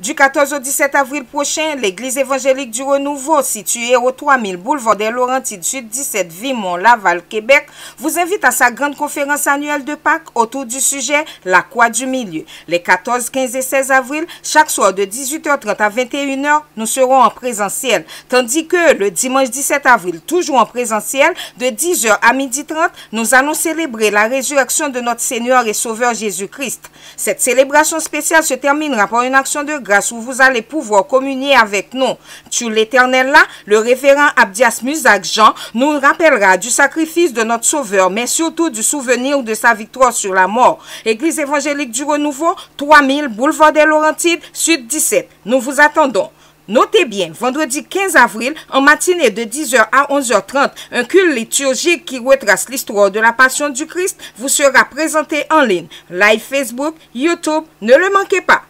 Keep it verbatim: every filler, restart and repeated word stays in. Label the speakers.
Speaker 1: Du quatorze au dix-sept avril prochain, l'église évangélique du Renouveau, située au trois mille boulevard des Laurentides, Sud dix-sept, Vimont, Laval, Québec, vous invite à sa grande conférence annuelle de Pâques autour du sujet La Croix du Milieu. Les quatorze, quinze et seize avril, chaque soir de dix-huit heures trente à vingt et une heures, nous serons en présentiel. Tandis que le dimanche dix-sept avril, toujours en présentiel, de dix heures à midi trente, nous allons célébrer la résurrection de notre Seigneur et Sauveur Jésus-Christ. Cette célébration spéciale se terminera par une action de grâce où vous allez pouvoir communier avec nous. Sur l'Éternel là, le révérend Abdias Musac Jean nous rappellera du sacrifice de notre Sauveur, mais surtout du souvenir de sa victoire sur la mort. Église évangélique du Renouveau, trois mille boulevard des Laurentides, Sud dix-sept. Nous vous attendons. Notez bien, vendredi quinze avril, en matinée de dix heures à onze heures trente, un culte liturgique qui retrace l'histoire de la Passion du Christ vous sera présenté en ligne. Live Facebook, YouTube, ne le manquez pas.